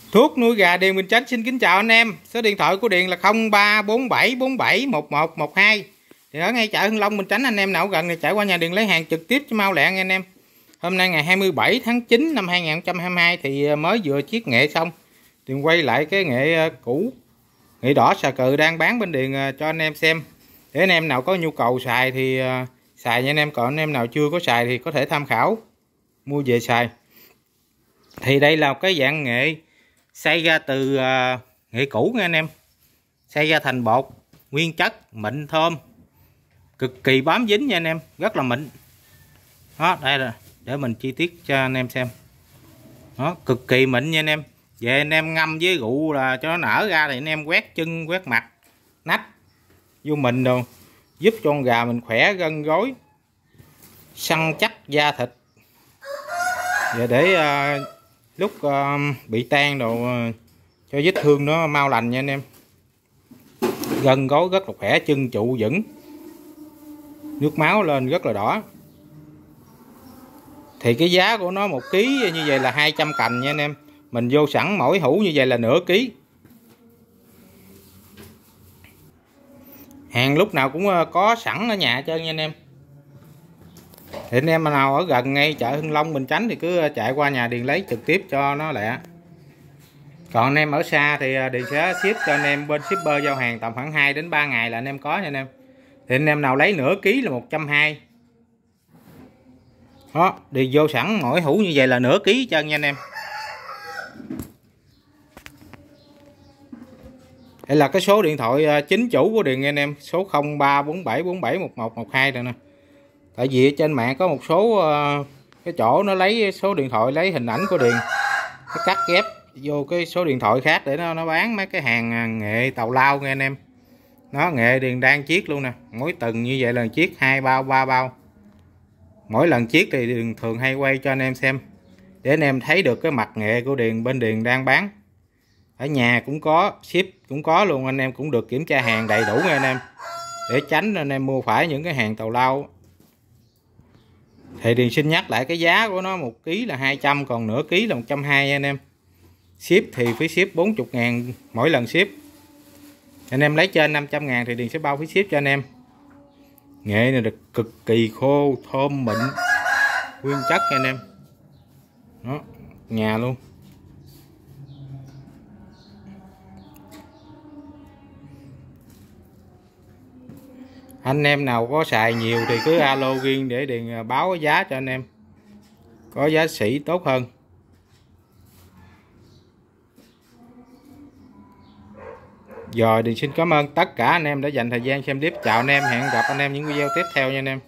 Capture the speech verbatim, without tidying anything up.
Thuốc nuôi gà Điền Bình Chánh xin kính chào anh em. Số điện thoại của Điền là không ba bốn bảy bốn bảy một một một hai. Thì ở ngay chợ Hưng Long Bình Chánh, anh em nào gần thì chạy qua nhà Điền lấy hàng trực tiếp cho mau lẹ anh em. Hôm nay ngày hai mươi bảy tháng chín năm hai nghìn không trăm hai mươi hai thì mới vừa chiết nghệ xong. Điền quay lại cái nghệ cũ, nghệ đỏ xà cừ đang bán bên Điền cho anh em xem. Để anh em nào có nhu cầu xài thì xài nha anh em, còn anh em nào chưa có xài thì có thể tham khảo mua về xài. Thì đây là cái dạng nghệ xay ra từ uh, nghệ cũ nha anh em, xay ra thành bột nguyên chất mịn thơm, cực kỳ bám dính nha anh em, rất là mịn. Đó, đây là để mình chi tiết cho anh em xem. Đó, cực kỳ mịn nha anh em. Về anh em ngâm với rượu là cho nó nở ra thì anh em quét chân quét mặt nách vô mình đồ, giúp cho con gà mình khỏe gân gối, săn chắc da thịt. Và để uh, lúc uh, bị tan đồ uh, cho vết thương nó mau lành nha anh em. Gân gối rất là khỏe, chân trụ vững, nước máu lên rất là đỏ. Thì cái giá của nó một ký như vậy là hai trăm cành nha anh em. Mình vô sẵn mỗi hũ như vậy là nửa ký. Hàng lúc nào cũng có sẵn ở nhà cho nha anh em. Thì anh em nào ở gần ngay chợ Hưng Long Bình Chánh thì cứ chạy qua nhà Điền lấy trực tiếp cho nó lẹ. Còn anh em ở xa thì Điền sẽ ship cho anh em bên shipper giao hàng tầm khoảng hai đến ba ngày là anh em có nha anh em. Thì anh em nào lấy nửa ký là một trăm hai mươi. Đó, Điền vô sẵn mỗi hũ như vậy là nửa ký cho nha anh em. Đây là cái số điện thoại chính chủ của Điền nha anh em, số không ba bốn bảy bốn bảy một một một hai rồi nè. Tại vì trên mạng có một số cái chỗ nó lấy số điện thoại, lấy hình ảnh của Điền, nó cắt ghép vô cái số điện thoại khác để nó nó bán mấy cái hàng nghệ tàu lao nha anh em. Nó nghệ Điền đang chiết luôn nè, mỗi tuần như vậy là chiết hai bao ba bao. Mỗi lần chiết thì Điền thường hay quay cho anh em xem để anh em thấy được cái mặt nghệ của Điền bên Điền đang bán. Ở nhà cũng có, ship cũng có luôn, anh em cũng được kiểm tra hàng đầy đủ nha anh em, để tránh anh em mua phải những cái hàng tàu lao. Thì Điền xin nhắc lại cái giá của nó, một ký là hai trăm, còn nửa ký là một trăm hai mươi nha anh em. Ship thì phí ship bốn mươi ngàn mỗi lần ship. Anh em lấy trên năm trăm ngàn thì Điền sẽ bao phí ship cho anh em. Nghệ này được cực kỳ khô, thơm mịn, nguyên chất nha anh em. Đó, nhà luôn. Anh em nào có xài nhiều thì cứ alo riêng để Điền báo giá cho anh em, có giá sỉ tốt hơn. Rồi Điền xin cảm ơn tất cả anh em đã dành thời gian xem clip. Chào anh em, hẹn gặp anh em những video tiếp theo nha anh em.